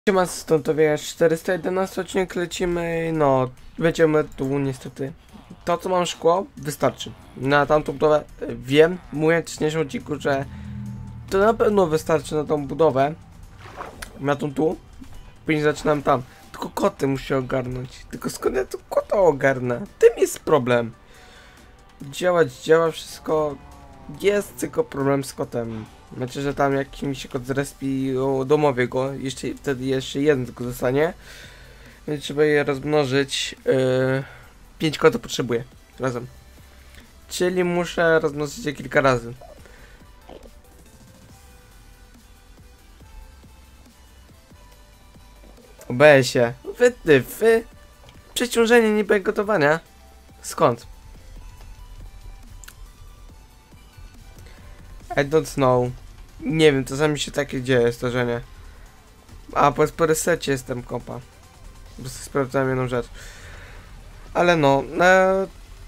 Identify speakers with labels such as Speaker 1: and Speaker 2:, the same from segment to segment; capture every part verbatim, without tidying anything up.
Speaker 1: Siema, stąd to wiesz, czterysta jedenaście odcinek lecimy, no, będziemy tu niestety. To co mam szkło, wystarczy. Na tamtą budowę wiem, mówię wcześniejszym odcinku, że to na pewno wystarczy na tą budowę. Na tą tu, później zaczynam tam. Tylko koty muszę ogarnąć. Tylko skąd ja tu kota ogarnę? Tym jest problem. Działać działa wszystko, jest tylko problem z kotem. Znaczy, że tam jak mi się kot zrespi domowie go, jeszcze, wtedy jeszcze jeden tylko zostanie. Więc trzeba je rozmnożyć. Yy, pięć kotów potrzebuję razem. Czyli muszę rozmnożyć je kilka razy. Obeję się. Wy, ty, wy. Przeciążenie niby gotowania. Skąd? I don't know. Nie wiem, czasami się takie dzieje zdarzenie. A, po, po resecie jestem kompa. Po prostu sprawdzałem jedną rzecz. Ale no, e,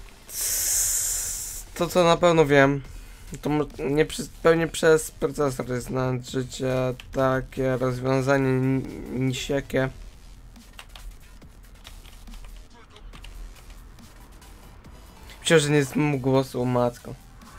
Speaker 1: to co na pewno wiem, to nie przy, pewnie przez procesor jest życie takie rozwiązanie nisiakie. Myślę, że nie znam głosu, matko.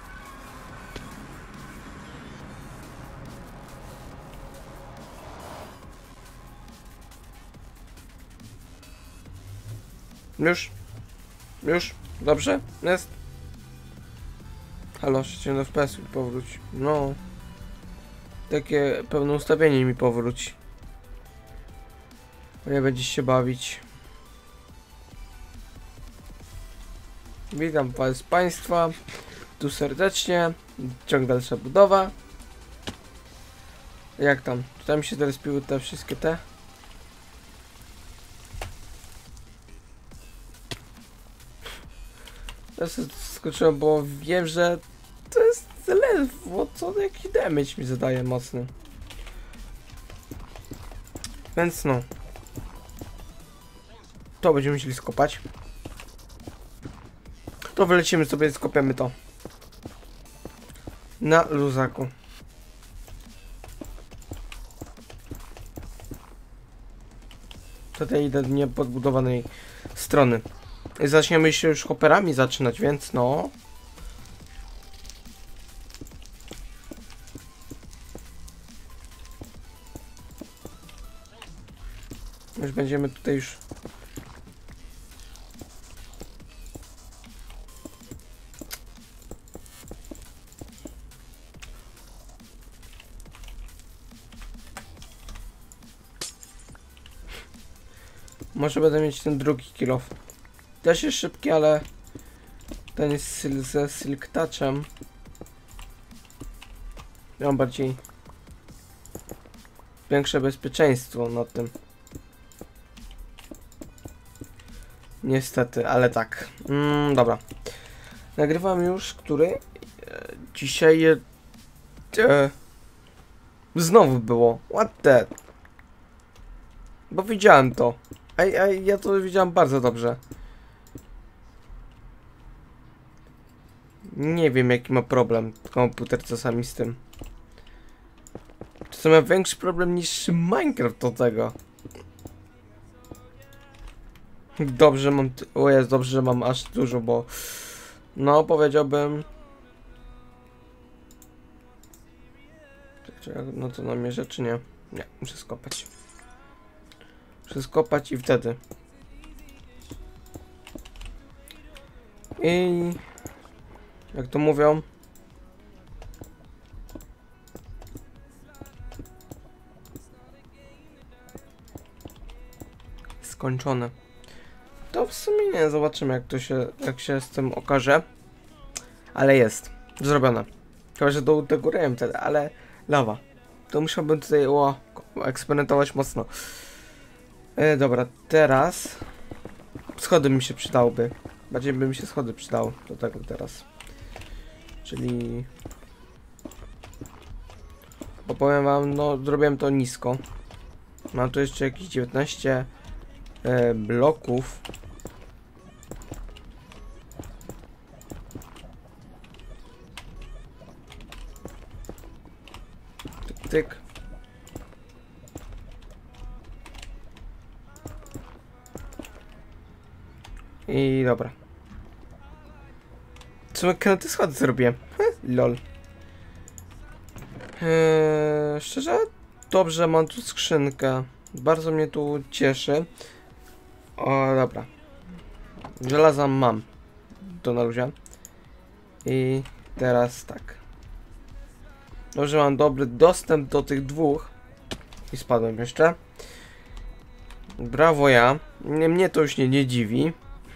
Speaker 1: Już? Już? Dobrze? Jest? Halo, sześćdziesiąt F P S mi powróć. No. Takie pełne ustawienie mi powróci. Bo nie będziesz się bawić. Witam was państwa. Tu serdecznie. Ciąg dalsza budowa. Jak tam? Czy tam się teraz piły te wszystkie te? Ja sobie skoczyłem, bo wiem, że to jest ledwo co jakiś damage mi zadaje mocny. Więc no. To będziemy musieli skopać. To wylecimy sobie, skopiemy to. Na luzaku. Tutaj idę niepodbudowanej strony. Zaczniemy się już hoperami zaczynać, więc no. Już będziemy tutaj już. Może będę mieć ten drugi kill off. Też jest szybki, ale ten jest sil ze Silk Touchem. Ja mam bardziej większe bezpieczeństwo na tym. Niestety, ale tak. Mm, dobra. Nagrywam już, który e, dzisiaj e, e, znowu było. What the? Bo widziałem to. A, a ja to widziałem bardzo dobrze. Nie wiem jaki ma problem komputer czasami z tym. Czasami ma większy problem niż Minecraft do tego. Dobrze mam... O jest, dobrze, że mam aż dużo, bo... No, powiedziałbym... No to namierzę, czy nie? Nie, muszę skopać. Muszę skopać i wtedy. I... Jak to mówią... Skończone. To w sumie nie, zobaczymy jak to się, jak się z tym okaże. Ale jest. Zrobione. Chyba, że do tego rejem wtedy, ale lawa. To musiałbym tutaj o, eksperymentować mocno. E, dobra, teraz schody mi się przydałyby. Bardziej by mi się schody przydały do tego teraz. Czyli... Bo powiem wam, no zrobiłem to nisko. Mam tu jeszcze jakieś dziewiętnaście e, bloków. Tyk, tyk. I dobra. Co my te schody zrobiłem? Lol. Eee, szczerze? Dobrze, mam tu skrzynkę. Bardzo mnie tu cieszy. O, dobra. Żelaza mam. To na luzie. I teraz tak. Dobrze, mam dobry dostęp do tych dwóch. I spadłem jeszcze. Brawo ja. Nie, mnie to już nie, nie dziwi.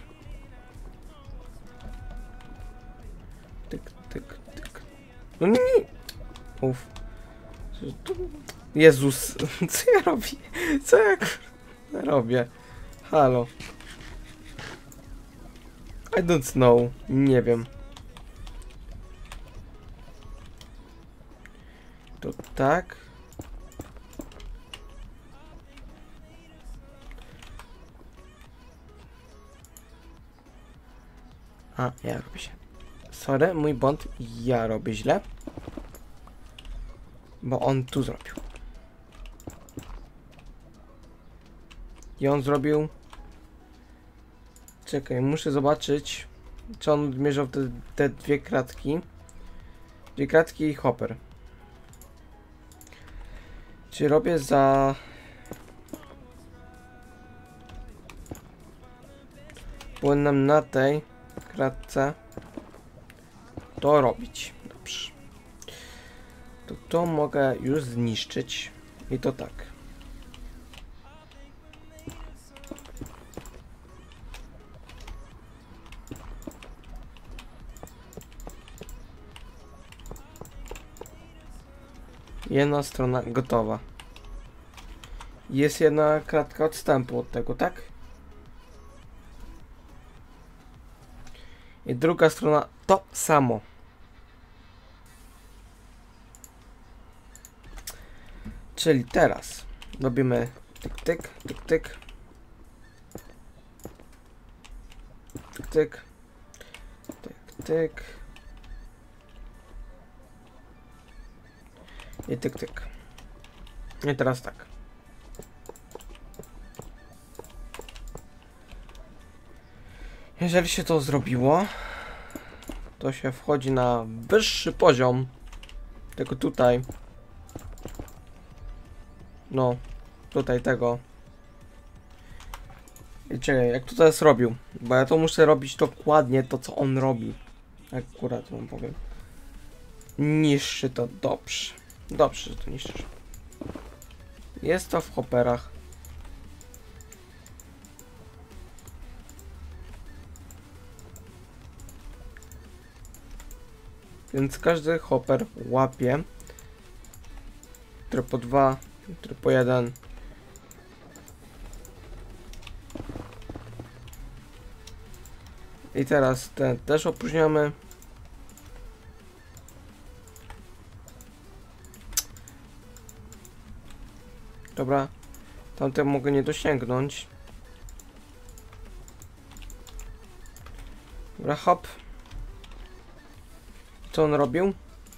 Speaker 1: Tyk, tyk, tyk. No nie, nie. Uf. Jezus. Co ja robię? Co ja robię? Halo. I don't know. Nie wiem. To tak. A, ja robię się. Sorry, mój błąd. Ja robię źle. Bo on tu zrobił. I on zrobił... Czekaj, muszę zobaczyć, czy on odmierzał te, te dwie kratki. Dwie kratki i hopper. Czy robię za... Powinnam na tej kratce to robić. Dobrze. To to mogę już zniszczyć. I to tak. Jedna strona gotowa. Jest jedna kratka odstępu od tego, tak? I druga strona to samo. Czyli teraz robimy tyk, tyk, tyk, tyk. Tyk, tyk. Tyk, tyk. I tyk, tyk. I teraz tak. Jeżeli się to zrobiło, to się wchodzi na wyższy poziom. Tego tutaj. No, tutaj tego. I czekaj, jak to teraz robił? Bo ja to muszę robić dokładnie to, co on robi. Akurat wam powiem. Niszczy to dobrze. Dobrze, że to niszczysz. Jest to w hopperach. Więc każdy hopper łapie. Który po dwa, który po jeden. I teraz ten też opróżniamy. Dobra. Tamten mogę nie dosięgnąć. Dobra, hop. Co on robił?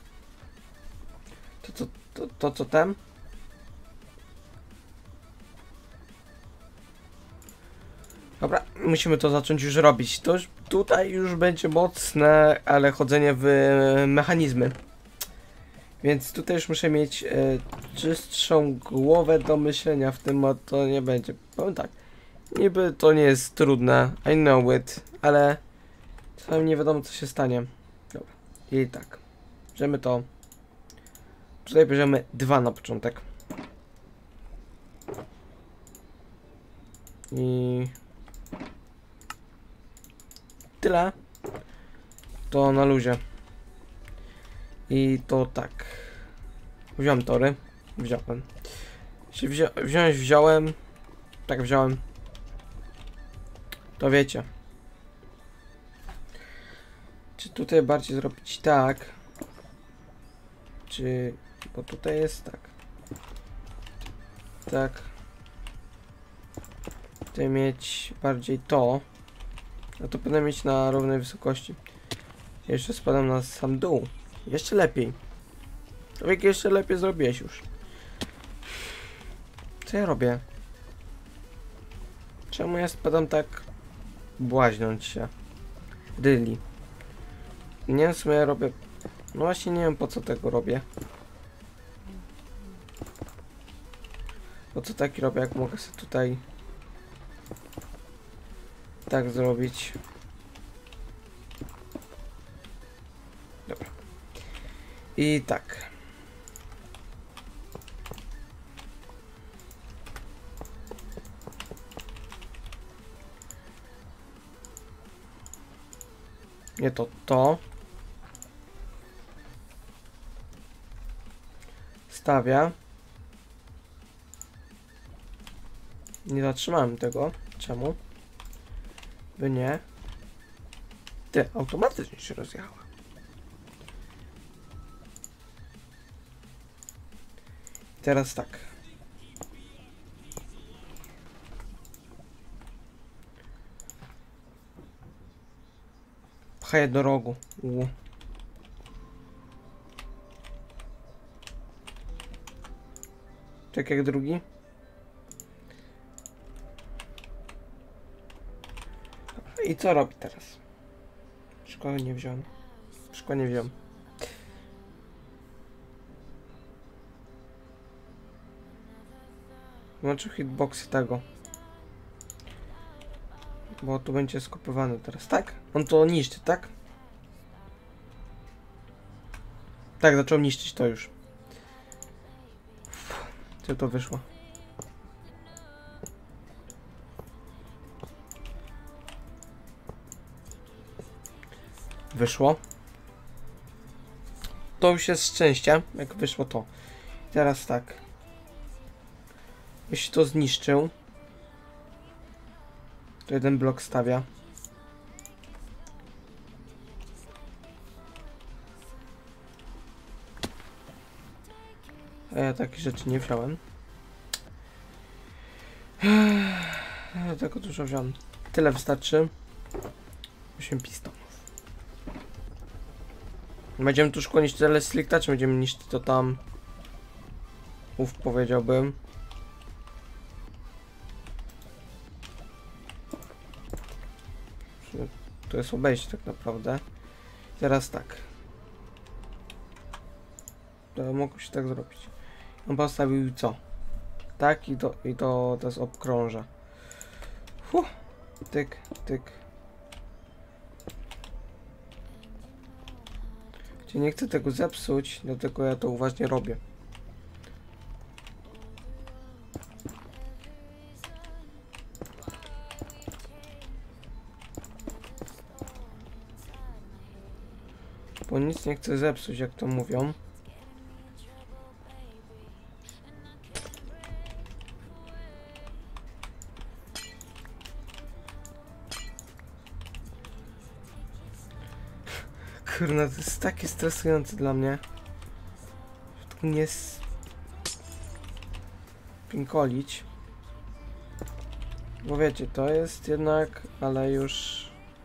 Speaker 1: To co, to, to, co ten? Dobra, musimy to zacząć już robić. To już, tutaj już będzie mocne, ale chodzenie w mechanizmy. Więc tutaj już muszę mieć e, czystszą głowę do myślenia w tym, a to nie będzie. Powiem tak, niby to nie jest trudne, I know it, ale czasami nie wiadomo, co się stanie. Dobra, i tak, bierzemy to. Tutaj bierzemy dwa na początek. I tyle. To na luzie. I to tak. Wziąłem tory. Wziąłem. Jeśli wzi wziąć wziąłem. Tak wziąłem. To wiecie. Czy tutaj bardziej zrobić tak? Czy... Bo tutaj jest tak. Tak. Tutaj mieć bardziej to. A to powinno mieć na równej wysokości. Jeszcze spadam na sam dół. Jeszcze lepiej. Człowiek jeszcze lepiej zrobiłeś już. Co ja robię? Czemu ja spadam tak błaźniąc się. Really. Nie wiem, w sumie ja robię... No właśnie nie wiem, po co tego robię. Po co taki robię, jak mogę sobie tutaj... tak zrobić. Dobra. I tak. Nie to to. Stawia. Nie zatrzymałem tego. Czemu? By nie. Ty, automatycznie się rozjechała. Teraz tak. Pchaj do rogu. U. Tak jak drugi. I co robi teraz? Szkoły nie wziąłem. Szkoły nie wziąłem. Włączę hitboxy tego. Bo tu będzie skopiowane teraz, tak? On to niszczy, tak? Tak, zaczął niszczyć to już. Co to wyszło? Wyszło. To już jest szczęście, jak wyszło to. Teraz tak. Jeśli to zniszczył, to jeden blok stawia. A ja takich rzeczy nie wziąłem. Ja tylko dużo wziąłem. Tyle wystarczy. osiem pistonów. Będziemy tu szkolić tyle slikta, czy będziemy niszczyć to tam? Uf, powiedziałbym. To jest obejście tak naprawdę. Teraz tak. To mogło się tak zrobić. On postawił co? Tak i to, i to teraz obkrąża. Huh. Tyk, tyk. Czyli nie chcę tego zepsuć, dlatego ja to uważnie robię. Bo nic nie chcę zepsuć, jak to mówią. Kurna, to jest takie stresujące dla mnie. Tu nie spinkolić. Bo wiecie, to jest jednak, ale już...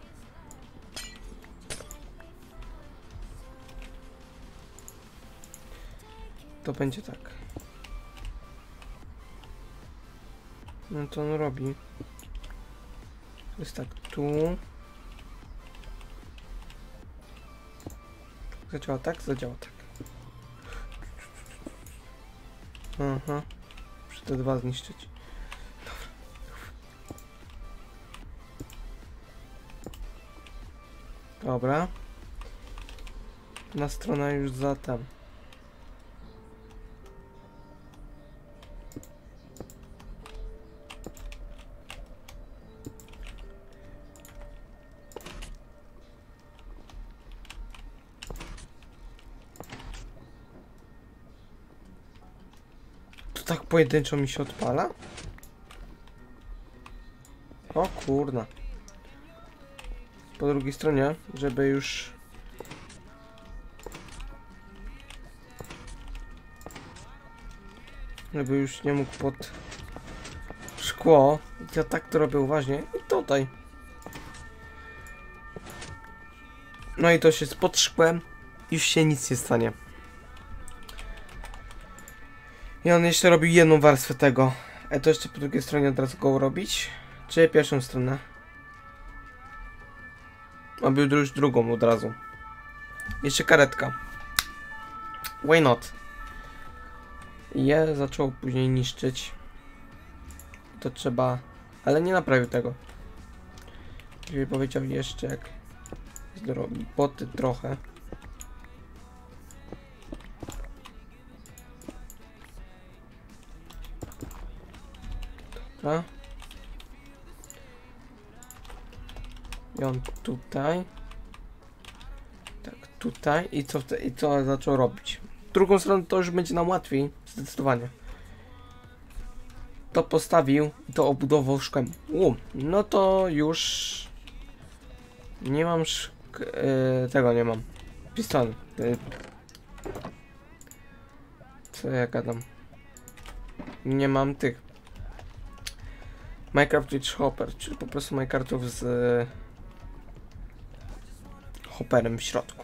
Speaker 1: To będzie tak. No to on robi. To jest tak, tu. Zadziała tak? Zadziała tak. Aha. Muszę te dwa zniszczyć. Dobra. Na stronę już zatem. Tak pojedynczo mi się odpala? O kurna. Po drugiej stronie, żeby już... Żeby już nie mógł pod szkło. Ja tak to robię uważnie. I tutaj. No i to się pod szkłem. Już się nic nie stanie. I on jeszcze robił jedną warstwę tego. A to jeszcze po drugiej stronie od razu go robić? Czy pierwszą stronę? Aby już drugą od razu. Jeszcze karetka. Why not? Je zaczęło później niszczyć. To trzeba... Ale nie naprawił tego. Jeżeli powiedział jeszcze jak zrobi boty trochę. Dobra. I on tutaj. Tak, tutaj. I co, i co zaczął robić? Drugą stronę to już będzie nam łatwiej. Zdecydowanie. To postawił i to obudował szkłem. U, no to już nie mam szk yy, tego nie mam. Pistonu. Yy. Co ja gadam? Nie mam tych. Minecraft Witch Hopper, czyli po prostu Minecraftów z yy, hopperem w środku.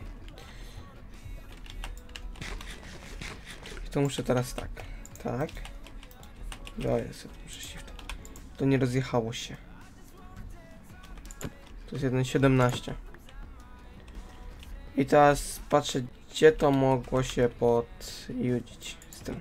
Speaker 1: I to muszę teraz tak. Tak. No jest, muszę shift. To nie rozjechało się. To jest jeden siedemnaście. I teraz patrzę, gdzie to mogło się podjudzić z tym.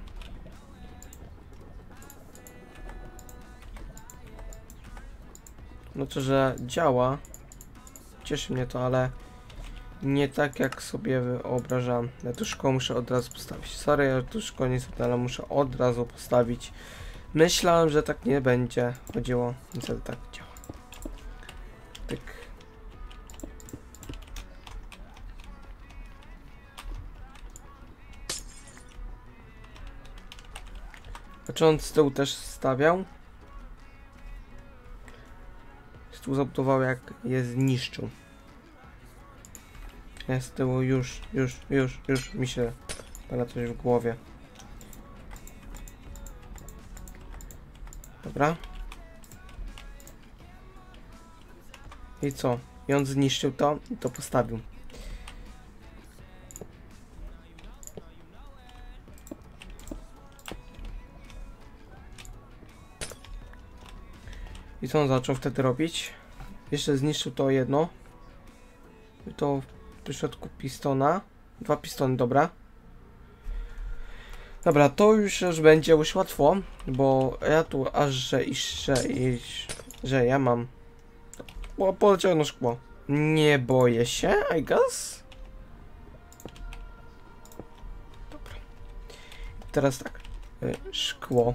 Speaker 1: No to, że działa. Cieszy mnie to, ale nie tak jak sobie wyobrażam. Ja tu szkołę muszę od razu postawić. Sorry, ja tu szkołę niestety, ale muszę od razu postawić. Myślałem, że tak nie będzie. Chodziło, niestety tak działa. Tak. A czy on z tyłu też stawiał? Z tyłu zabudował, jak je zniszczył. Ja z tyłu już, już, już, już mi się pala coś w głowie. Dobra. I co? I on zniszczył to i to postawił. I co on zaczął wtedy robić? Jeszcze zniszczył to jedno. I to w środku pistona. Dwa pistony, dobra. Dobra, to już, już będzie już łatwo, bo ja tu aż że i że, i, że ja mam. Bo poleciało na szkło. Nie boję się, I guess. Dobra. Teraz tak. Szkło.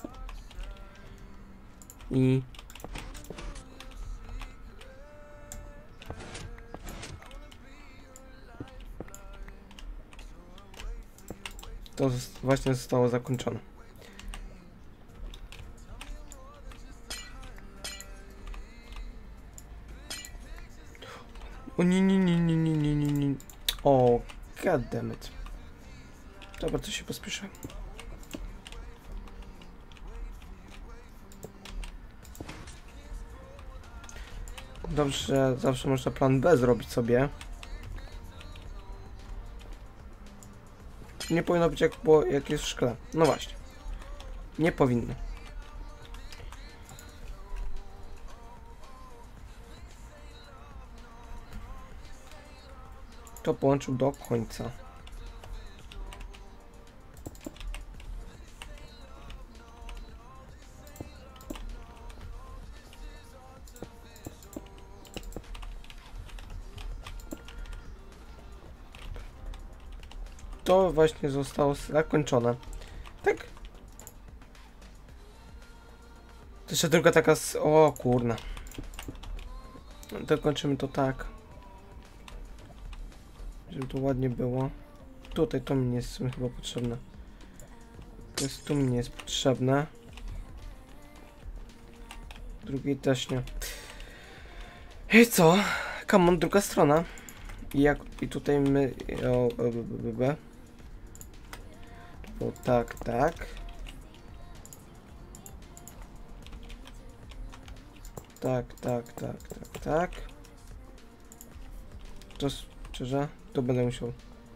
Speaker 1: I to właśnie zostało zakończone. O nie, nie, nie, nie, nie, nie, nie, nie. O, god damn it. Dobra, to się pospieszę. Dobrze, zawsze można plan B zrobić sobie. Nie powinno być jak, było, jak jest w szkle. No właśnie. Nie powinno. To połączył do końca. To właśnie zostało zakończone. Tak. To jeszcze tylko taka z... O kurna. Dokończymy to tak. Żeby to ładnie było. Tutaj to mi nie jest chyba potrzebne. To jest tu mi nie jest potrzebne. Drugiej też nie. I co? Come on, druga strona. I jak i tutaj my... O, o, b, b, b. Bo tak, tak. Tak, tak, tak, tak, tak. To szczerze, to będę musiał.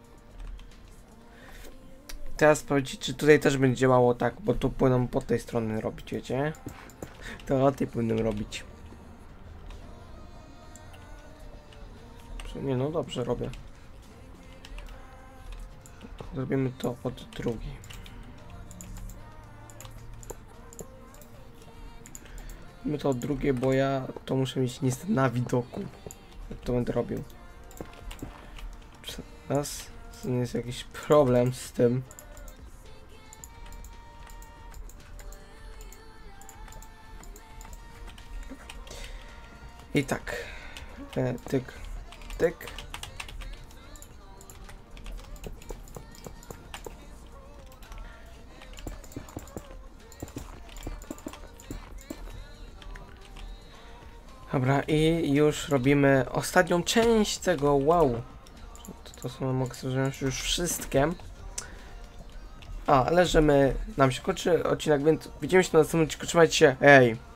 Speaker 1: Teraz sprawdzić, czy tutaj też będzie działało tak, bo tu powinno po tej stronie robić, wiecie? To o tej powinno robić. Dobrze, nie no, dobrze robię. Zrobimy to od drugiej. Robimy to od drugiej, bo ja to muszę mieć niestety na widoku. Jak to będę robił. Teraz nie jest jakiś problem z tym. I tak. E, tyk, tyk. Dobra, i już robimy ostatnią część tego, wow. To, to są, mogę sobie wziąć już wszystkie. A, ale że my, nam się kończy odcinek, więc widzimy się na następnym odcinku, trzymajcie się, ej!